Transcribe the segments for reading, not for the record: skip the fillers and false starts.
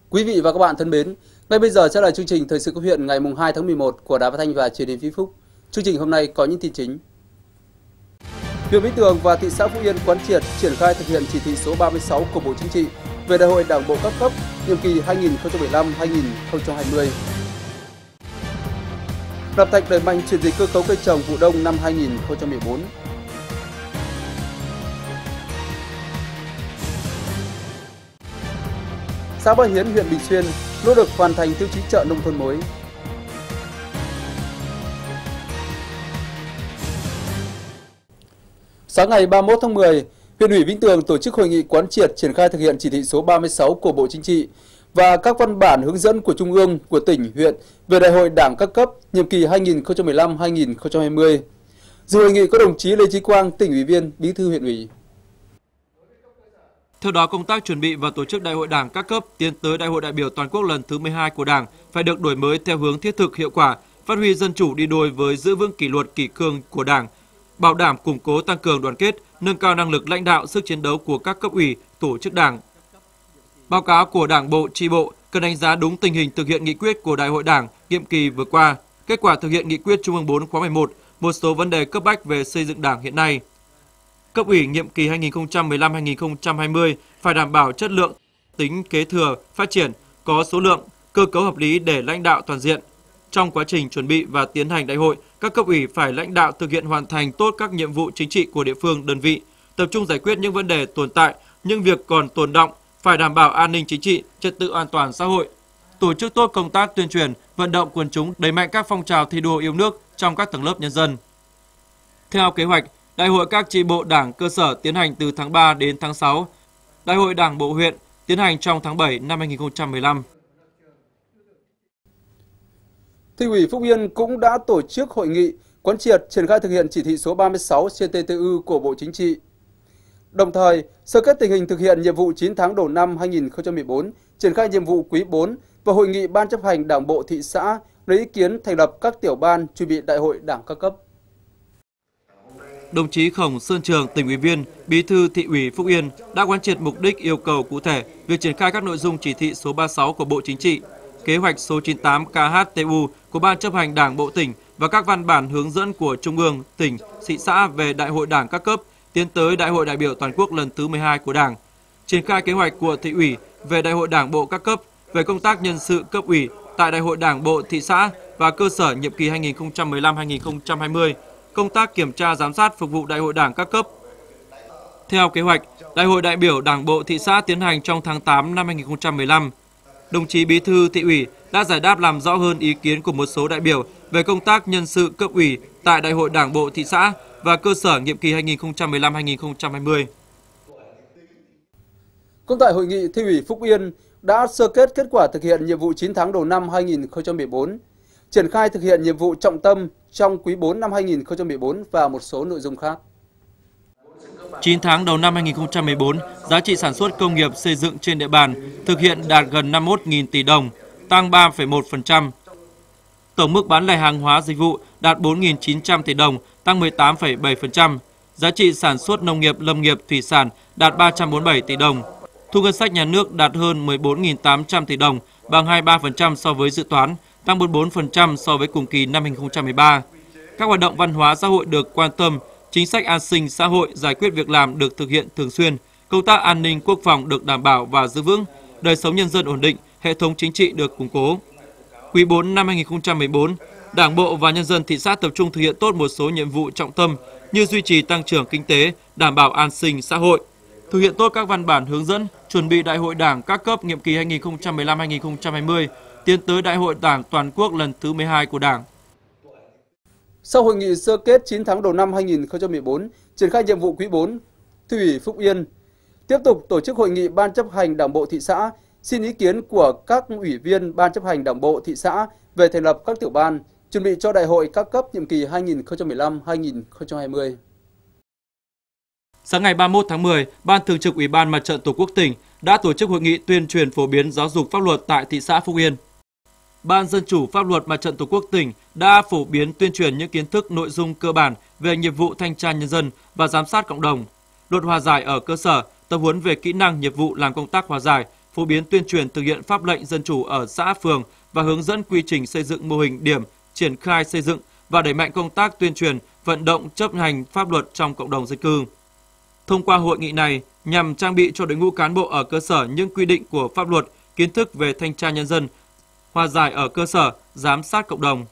Quý vị và các bạn thân mến, ngay bây giờ sẽ là chương trình Thời sự cấp huyện ngày 2 tháng 11 của Đài Phát thanh và Truyền hình Vĩnh Phúc. Chương trình hôm nay có những tin chính. Huyện Vĩnh Tường và thị xã Phúc Yên quán triệt triển khai thực hiện chỉ thị số 36 của Bộ Chính trị về Đại hội Đảng bộ các cấp nhiệm kỳ 2015-2020. Lập Thạch đẩy mạnh chuyển dịch cơ cấu cây trồng vụ đông năm 2014. Xã Ba Hiến, huyện Bình Xuyên nỗ lực hoàn thành tiêu chí chợ nông thôn mới. Sáng ngày 31 tháng 10, huyện ủy Vĩnh Tường tổ chức hội nghị quán triệt triển khai thực hiện chỉ thị số 36 của Bộ Chính trị và các văn bản hướng dẫn của Trung ương, của tỉnh, huyện về Đại hội Đảng các cấp nhiệm kỳ 2015-2020. Dự hội nghị có đồng chí Lê Chí Quang, tỉnh ủy viên, bí thư huyện ủy. Theo đó, công tác chuẩn bị và tổ chức Đại hội Đảng các cấp tiến tới Đại hội đại biểu toàn quốc lần thứ 12 của Đảng phải được đổi mới theo hướng thiết thực, hiệu quả, phát huy dân chủ đi đôi với giữ vững kỷ luật kỷ cương của Đảng, bảo đảm củng cố tăng cường đoàn kết, nâng cao năng lực lãnh đạo, sức chiến đấu của các cấp ủy, tổ chức Đảng. Báo cáo của Đảng bộ, chi bộ cần đánh giá đúng tình hình thực hiện nghị quyết của Đại hội Đảng nhiệm kỳ vừa qua, kết quả thực hiện nghị quyết Trung ương 4 khóa 11, một số vấn đề cấp bách về xây dựng Đảng hiện nay. Cấp ủy nhiệm kỳ 2015-2020 phải đảm bảo chất lượng, tính kế thừa, phát triển, có số lượng, cơ cấu hợp lý để lãnh đạo toàn diện. Trong quá trình chuẩn bị và tiến hành đại hội, các cấp ủy phải lãnh đạo thực hiện hoàn thành tốt các nhiệm vụ chính trị của địa phương, đơn vị, tập trung giải quyết những vấn đề tồn tại, những việc còn tồn đọng, phải đảm bảo an ninh chính trị, trật tự an toàn xã hội. Tổ chức tốt công tác tuyên truyền, vận động quần chúng, đẩy mạnh các phong trào thi đua yêu nước trong các tầng lớp nhân dân. Theo kế hoạch, Đại hội các chi bộ Đảng cơ sở tiến hành từ tháng 3 đến tháng 6. Đại hội Đảng bộ huyện tiến hành trong tháng 7 năm 2015. Thị ủy Phúc Yên cũng đã tổ chức hội nghị quán triệt triển khai thực hiện chỉ thị số 36 CTTU của Bộ Chính trị. Đồng thời, sơ kết tình hình thực hiện nhiệm vụ 9 tháng đầu năm 2014, triển khai nhiệm vụ quý 4 và hội nghị Ban chấp hành Đảng bộ thị xã lấy ý kiến thành lập các tiểu ban chuẩn bị Đại hội Đảng các cấp. Đồng chí Khổng Sơn Trường, tỉnh ủy viên, bí thư Thị ủy Phúc Yên đã quán triệt mục đích, yêu cầu cụ thể việc triển khai các nội dung chỉ thị số 36 của Bộ Chính trị, kế hoạch số 98 KHTU của Ban chấp hành Đảng bộ tỉnh và các văn bản hướng dẫn của Trung ương, tỉnh, thị xã về Đại hội Đảng các cấp tiến tới Đại hội đại biểu toàn quốc lần thứ 12 của Đảng. Triển khai kế hoạch của Thị ủy về Đại hội Đảng bộ các cấp, về công tác nhân sự cấp ủy tại Đại hội Đảng bộ thị xã và cơ sở nhiệm kỳ 2015-2020. Công tác kiểm tra giám sát phục vụ Đại hội Đảng các cấp. Theo kế hoạch, Đại hội đại biểu Đảng bộ thị xã tiến hành trong tháng 8 năm 2015. Đồng chí Bí thư Thị ủy đã giải đáp làm rõ hơn ý kiến của một số đại biểu về công tác nhân sự cấp ủy tại Đại hội Đảng bộ thị xã và cơ sở nhiệm kỳ 2015-2020. Cũng tại hội nghị, Thị ủy Phúc Yên đã sơ kết kết quả thực hiện nhiệm vụ 9 tháng đầu năm 2014, triển khai thực hiện nhiệm vụ trọng tâm trong quý 4 năm 2014 và một số nội dung khác. 9 tháng đầu năm 2014, giá trị sản xuất công nghiệp xây dựng trên địa bàn thực hiện đạt gần 51.000 tỷ đồng, tăng 3,1%. Tổng mức bán lẻ hàng hóa dịch vụ đạt 4.900 tỷ đồng, tăng 18,7%. Giá trị sản xuất nông nghiệp, lâm nghiệp, thủy sản đạt 347 tỷ đồng. Thu ngân sách nhà nước đạt hơn 14.800 tỷ đồng, bằng 23% so với dự toán, tăng 44% so với cùng kỳ năm 2013. Các hoạt động văn hóa xã hội được quan tâm, chính sách an sinh xã hội, giải quyết việc làm được thực hiện thường xuyên, công tác an ninh quốc phòng được đảm bảo và giữ vững, đời sống nhân dân ổn định, hệ thống chính trị được củng cố. Quý 4 năm 2014, Đảng bộ và nhân dân thị xã tập trung thực hiện tốt một số nhiệm vụ trọng tâm như duy trì tăng trưởng kinh tế, đảm bảo an sinh xã hội, thực hiện tốt các văn bản hướng dẫn, chuẩn bị Đại hội Đảng các cấp nhiệm kỳ 2015-2020, tiến tới Đại hội Đảng toàn quốc lần thứ 12 của Đảng. Sau hội nghị sơ kết 9 tháng đầu năm 2014, triển khai nhiệm vụ quý 4, Thị ủy Phúc Yên tiếp tục tổ chức hội nghị Ban chấp hành Đảng bộ thị xã, xin ý kiến của các ủy viên Ban chấp hành Đảng bộ thị xã về thành lập các tiểu ban, chuẩn bị cho Đại hội các cấp nhiệm kỳ 2015-2020. Sáng ngày 31 tháng 10, Ban Thường trực Ủy ban Mặt trận Tổ quốc tỉnh đã tổ chức hội nghị tuyên truyền phổ biến giáo dục pháp luật tại thị xã Phúc Yên. Ban Dân chủ Pháp luật Mặt trận Tổ quốc tỉnh đã phổ biến tuyên truyền những kiến thức nội dung cơ bản về nhiệm vụ thanh tra nhân dân và giám sát cộng đồng, luật hòa giải ở cơ sở, tập huấn về kỹ năng nghiệp vụ làm công tác hòa giải, phổ biến tuyên truyền thực hiện pháp lệnh dân chủ ở xã phường và hướng dẫn quy trình xây dựng mô hình điểm, triển khai xây dựng và đẩy mạnh công tác tuyên truyền, vận động chấp hành pháp luật trong cộng đồng dân cư. Thông qua hội nghị này nhằm trang bị cho đội ngũ cán bộ ở cơ sở những quy định của pháp luật, kiến thức về thanh tra nhân dân, hòa giải ở cơ sở, giám sát cộng đồng.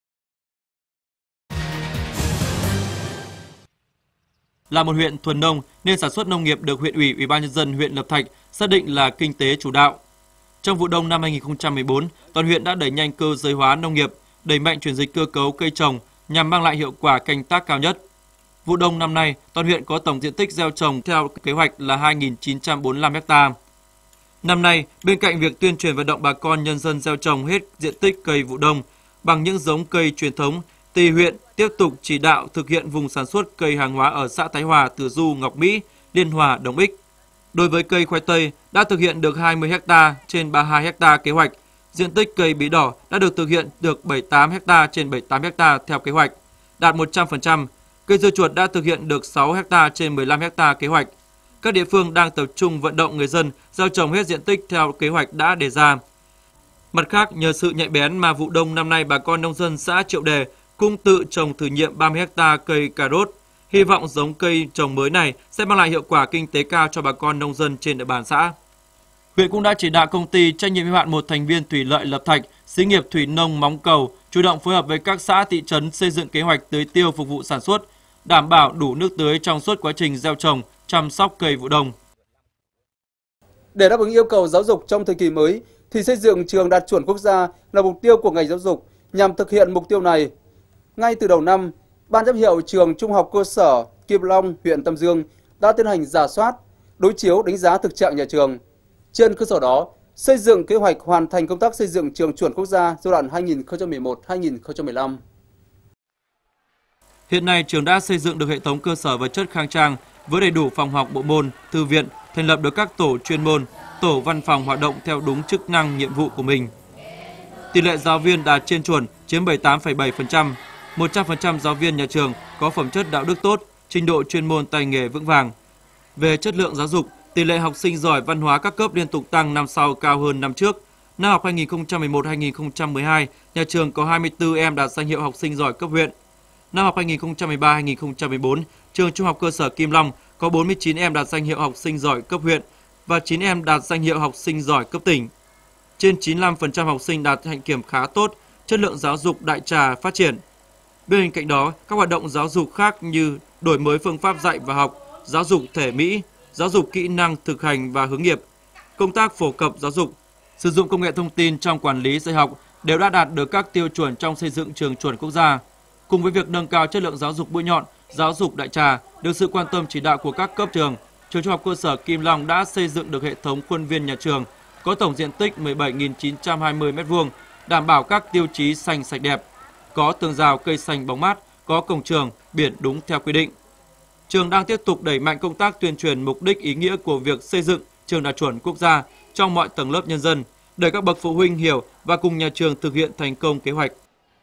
Là một huyện thuần nông nên sản xuất nông nghiệp được huyện ủy, Ủy ban nhân dân huyện Lập Thạch xác định là kinh tế chủ đạo. Trong vụ đông năm 2014, toàn huyện đã đẩy nhanh cơ giới hóa nông nghiệp, đẩy mạnh chuyển dịch cơ cấu cây trồng nhằm mang lại hiệu quả canh tác cao nhất. Vụ đông năm nay, toàn huyện có tổng diện tích gieo trồng theo kế hoạch là 2.945 ha. Năm nay, bên cạnh việc tuyên truyền vận động bà con nhân dân gieo trồng hết diện tích cây vụ đông bằng những giống cây truyền thống, thì huyện tiếp tục chỉ đạo thực hiện vùng sản xuất cây hàng hóa ở xã Thái Hòa, Từ Du, Ngọc Mỹ, Liên Hòa, Đồng Ích. Đối với cây khoai tây đã thực hiện được 20 ha trên 32 ha kế hoạch. Diện tích cây bí đỏ đã được thực hiện được 78 ha trên 78 ha theo kế hoạch, đạt 100%. Cây dưa chuột đã thực hiện được 6 ha trên 15 ha kế hoạch. Các địa phương đang tập trung vận động người dân gieo trồng hết diện tích theo kế hoạch đã đề ra. Mặt khác, nhờ sự nhạy bén mà vụ đông năm nay bà con nông dân xã Triệu Đề cũng tự trồng thử nghiệm 30 ha cây cà rốt. Hy vọng giống cây trồng mới này sẽ mang lại hiệu quả kinh tế cao cho bà con nông dân trên địa bàn xã. Huyện cũng đã chỉ đạo công ty trách nhiệm hữu hạn một thành viên thủy lợi Lập Thạch, xí nghiệp thủy nông Móng Cầu chủ động phối hợp với các xã thị trấn xây dựng kế hoạch tưới tiêu phục vụ sản xuất, đảm bảo đủ nước tưới trong suốt quá trình gieo trồng, chăm sóc cây vụ đông. Để đáp ứng yêu cầu giáo dục trong thời kỳ mới, thì xây dựng trường đạt chuẩn quốc gia là mục tiêu của ngành giáo dục. Nhằm thực hiện mục tiêu này, ngay từ đầu năm, Ban giám hiệu trường Trung học cơ sở Kim Long, huyện Tam Dương đã tiến hành rà soát, đối chiếu đánh giá thực trạng nhà trường. Trên cơ sở đó, xây dựng kế hoạch hoàn thành công tác xây dựng trường chuẩn quốc gia giai đoạn 2011-2015. Hiện nay, trường đã xây dựng được hệ thống cơ sở vật chất khang trang với đầy đủ phòng học bộ môn, thư viện, thành lập được các tổ chuyên môn, tổ văn phòng hoạt động theo đúng chức năng nhiệm vụ của mình. Tỷ lệ giáo viên đạt trên chuẩn chiếm 78,7%, 100% giáo viên nhà trường có phẩm chất đạo đức tốt, trình độ chuyên môn tay nghề vững vàng. Về chất lượng giáo dục, tỷ lệ học sinh giỏi văn hóa các cấp liên tục tăng năm sau cao hơn năm trước. Năm học 2011-2012, nhà trường có 24 em đạt danh hiệu học sinh giỏi cấp huyện. Năm học 2013-2014, trường Trung học cơ sở Kim Long có 49 em đạt danh hiệu học sinh giỏi cấp huyện và 9 em đạt danh hiệu học sinh giỏi cấp tỉnh. Trên 95% học sinh đạt hạnh kiểm khá tốt, chất lượng giáo dục đại trà phát triển. Bên cạnh đó, các hoạt động giáo dục khác như đổi mới phương pháp dạy và học, giáo dục thể mỹ, giáo dục kỹ năng thực hành và hướng nghiệp, công tác phổ cập giáo dục, sử dụng công nghệ thông tin trong quản lý dạy học đều đã đạt được các tiêu chuẩn trong xây dựng trường chuẩn quốc gia. Cùng với việc nâng cao chất lượng giáo dục mũi nhọn, giáo dục đại trà, được sự quan tâm chỉ đạo của các cấp trường, trường Trung học cơ sở Kim Long đã xây dựng được hệ thống khuôn viên nhà trường có tổng diện tích 17.920 m², đảm bảo các tiêu chí xanh sạch đẹp, có tường rào cây xanh bóng mát, có cổng trường, biển đúng theo quy định. Trường đang tiếp tục đẩy mạnh công tác tuyên truyền mục đích ý nghĩa của việc xây dựng trường đạt chuẩn quốc gia trong mọi tầng lớp nhân dân, để các bậc phụ huynh hiểu và cùng nhà trường thực hiện thành công kế hoạch.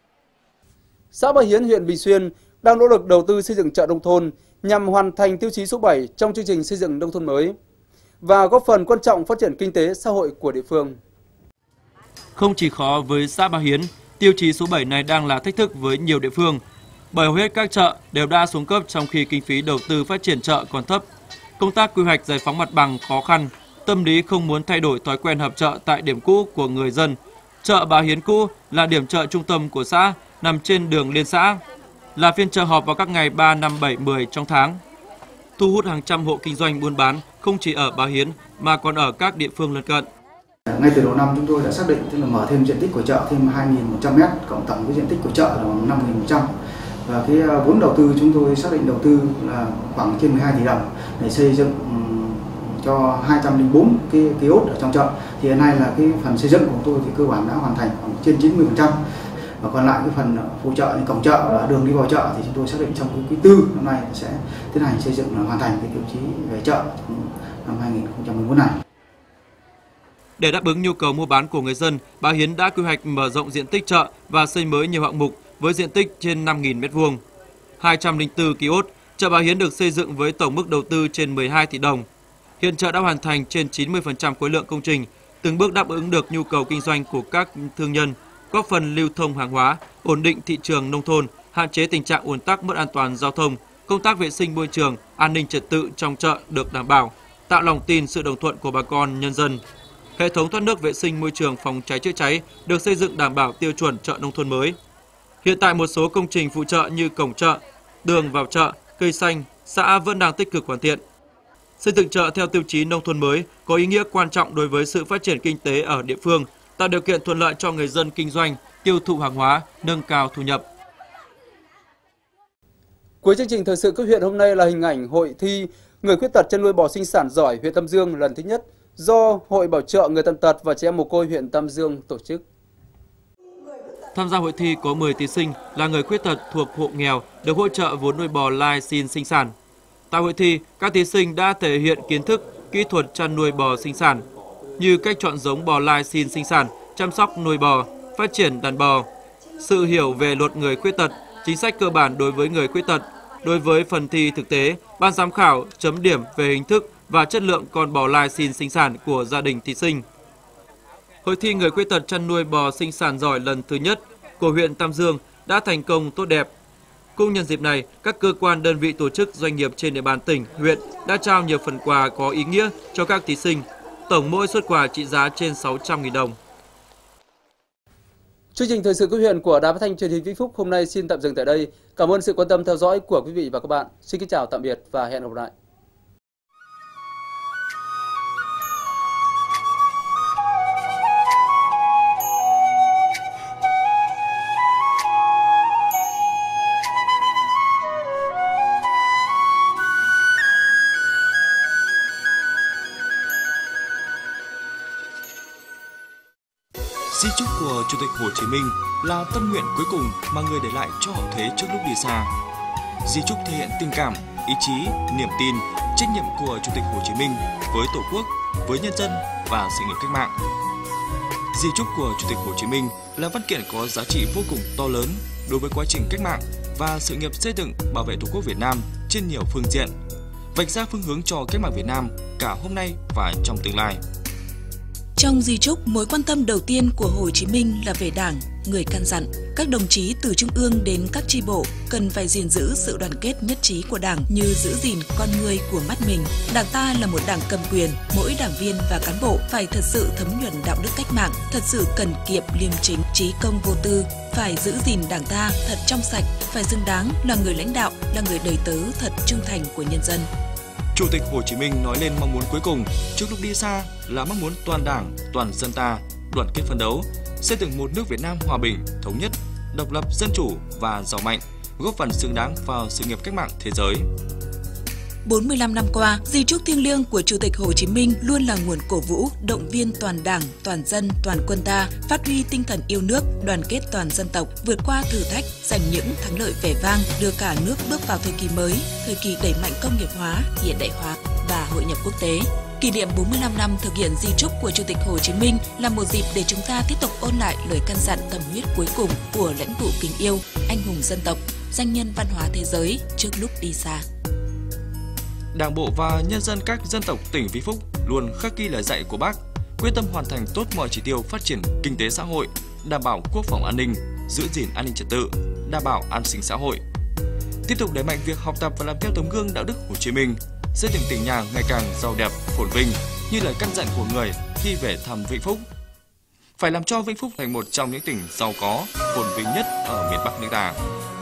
Xã Ba Hiến, huyện Bình Xuyên đang nỗ lực đầu tư xây dựng chợ nông thôn nhằm hoàn thành tiêu chí số 7 trong chương trình xây dựng nông thôn mới và góp phần quan trọng phát triển kinh tế xã hội của địa phương. Không chỉ khó với xã Ba Hiến, tiêu chí số 7 này đang là thách thức với nhiều địa phương, bởi hầu hết các chợ đều đã xuống cấp trong khi kinh phí đầu tư phát triển chợ còn thấp. Công tác quy hoạch giải phóng mặt bằng khó khăn, tâm lý không muốn thay đổi thói quen họp chợ tại điểm cũ của người dân. Chợ Ba Hiến cũ là điểm chợ trung tâm của xã, nằm trên đường liên xã, là phiên chợ họp vào các ngày 3, 5, 7, 10 trong tháng. Thu hút hàng trăm hộ kinh doanh buôn bán không chỉ ở Ba Hiến mà còn ở các địa phương lân cận. Ngay từ đầu năm chúng tôi đã xác định tức là mở thêm diện tích của chợ thêm 2.100 m, cộng tổng cái diện tích của chợ là bằng 5.100. Và cái vốn đầu tư chúng tôi xác định đầu tư là khoảng trên 12 tỷ đồng để xây dựng cho 204 cái kiosk ở trong chợ. Thì hiện nay là cái phần xây dựng của tôi thì cơ bản đã hoàn thành khoảng trên 90%. Và còn lại cái phần phụ trợ như cổng chợ và đường đi vào chợ thì chúng tôi xác định trong cái quý 4 năm nay sẽ tiến hành xây dựng hoàn thành cái tiêu chí về chợ năm 2014 này. Để đáp ứng nhu cầu mua bán của người dân, Ba Hiến đã quy hoạch mở rộng diện tích chợ và xây mới nhiều hạng mục với diện tích trên 5.000 m². 204 kiosk, chợ Ba Hiến được xây dựng với tổng mức đầu tư trên 12 tỷ đồng. Hiện chợ đã hoàn thành trên 90% khối lượng công trình, từng bước đáp ứng được nhu cầu kinh doanh của các thương nhân, góp phần lưu thông hàng hóa, ổn định thị trường nông thôn, hạn chế tình trạng ùn tắc mất an toàn giao thông, công tác vệ sinh môi trường, an ninh trật tự trong chợ được đảm bảo, tạo lòng tin sự đồng thuận của bà con nhân dân. Hệ thống thoát nước vệ sinh môi trường phòng cháy chữa cháy được xây dựng đảm bảo tiêu chuẩn chợ nông thôn mới. Hiện tại một số công trình phụ trợ như cổng chợ, đường vào chợ, cây xanh, xã vẫn đang tích cực hoàn thiện. Xây dựng chợ theo tiêu chí nông thôn mới có ý nghĩa quan trọng đối với sự phát triển kinh tế ở địa phương, tạo điều kiện thuận lợi cho người dân kinh doanh, tiêu thụ hàng hóa, nâng cao thu nhập. Cuối chương trình thời sự cấp huyện hôm nay là hình ảnh hội thi người khuyết tật chăn nuôi bò sinh sản giỏi huyện Tam Dương lần thứ nhất do Hội Bảo trợ người tàn tật và trẻ em mồ côi huyện Tam Dương tổ chức. Tham gia hội thi có 10 thí sinh là người khuyết tật thuộc hộ nghèo được hỗ trợ vốn nuôi bò lai xin sinh sản. Tại hội thi, các thí sinh đã thể hiện kiến thức, kỹ thuật chăn nuôi bò sinh sản như cách chọn giống bò lai xin sinh sản, chăm sóc nuôi bò, phát triển đàn bò, sự hiểu về luật người khuyết tật, chính sách cơ bản đối với người khuyết tật. Đối với phần thi thực tế, ban giám khảo chấm điểm về hình thức và chất lượng con bò lai xin sinh sản của gia đình thí sinh. Hội thi người khuyết tật chăn nuôi bò sinh sản giỏi lần thứ nhất của huyện Tam Dương đã thành công tốt đẹp. Cũng nhân dịp này, các cơ quan đơn vị tổ chức doanh nghiệp trên địa bàn tỉnh, huyện đã trao nhiều phần quà có ý nghĩa cho các thí sinh. Tổng mỗi suất quà trị giá trên 600.000 đồng. Chương trình thời sự cấp huyện của Đài Phát thanh Truyền hình Vĩnh Phúc hôm nay xin tạm dừng tại đây. Cảm ơn sự quan tâm theo dõi của quý vị và các bạn. Xin kính chào tạm biệt và hẹn gặp lại. Di chúc của Chủ tịch Hồ Chí Minh là tâm nguyện cuối cùng mà người để lại cho hậu thế trước lúc đi xa. Di chúc thể hiện tình cảm, ý chí, niềm tin, trách nhiệm của Chủ tịch Hồ Chí Minh với Tổ quốc, với nhân dân và sự nghiệp cách mạng. Di chúc của Chủ tịch Hồ Chí Minh là văn kiện có giá trị vô cùng to lớn đối với quá trình cách mạng và sự nghiệp xây dựng bảo vệ Tổ quốc Việt Nam trên nhiều phương diện, vạch ra phương hướng cho cách mạng Việt Nam cả hôm nay và trong tương lai. Trong di chúc, mối quan tâm đầu tiên của Hồ Chí Minh là về Đảng, người căn dặn các đồng chí từ trung ương đến các chi bộ cần phải gìn giữ sự đoàn kết nhất trí của Đảng như giữ gìn con người của mắt mình. Đảng ta là một đảng cầm quyền, mỗi đảng viên và cán bộ phải thật sự thấm nhuần đạo đức cách mạng, thật sự cần kiệm liêm chính, trí công vô tư, phải giữ gìn Đảng ta thật trong sạch, phải xứng đáng là người lãnh đạo, là người đầy tớ thật trung thành của nhân dân. Chủ tịch Hồ Chí Minh nói lên mong muốn cuối cùng trước lúc đi xa là mong muốn toàn Đảng, toàn dân ta đoàn kết phấn đấu, xây dựng một nước Việt Nam hòa bình, thống nhất, độc lập, dân chủ và giàu mạnh, góp phần xứng đáng vào sự nghiệp cách mạng thế giới. 45 năm qua, di chúc thiêng liêng của Chủ tịch Hồ Chí Minh luôn là nguồn cổ vũ, động viên toàn Đảng, toàn dân, toàn quân ta phát huy tinh thần yêu nước, đoàn kết toàn dân tộc, vượt qua thử thách, giành những thắng lợi vẻ vang, đưa cả nước bước vào thời kỳ mới, thời kỳ đẩy mạnh công nghiệp hóa, hiện đại hóa và hội nhập quốc tế. Kỷ niệm 45 năm thực hiện di chúc của Chủ tịch Hồ Chí Minh là một dịp để chúng ta tiếp tục ôn lại lời căn dặn tâm huyết cuối cùng của lãnh tụ kính yêu, anh hùng dân tộc, danh nhân văn hóa thế giới trước lúc đi xa. Đảng bộ và nhân dân các dân tộc tỉnh Vĩnh Phúc luôn khắc ghi lời dạy của Bác, quyết tâm hoàn thành tốt mọi chỉ tiêu phát triển kinh tế xã hội, đảm bảo quốc phòng an ninh, giữ gìn an ninh trật tự, đảm bảo an sinh xã hội. Tiếp tục đẩy mạnh việc học tập và làm theo tấm gương đạo đức Hồ Chí Minh, xây dựng tỉnh nhà ngày càng giàu đẹp, phồn vinh như lời căn dặn của người khi về thăm Vĩnh Phúc. Phải làm cho Vĩnh Phúc thành một trong những tỉnh giàu có, phồn vinh nhất ở miền Bắc nước ta.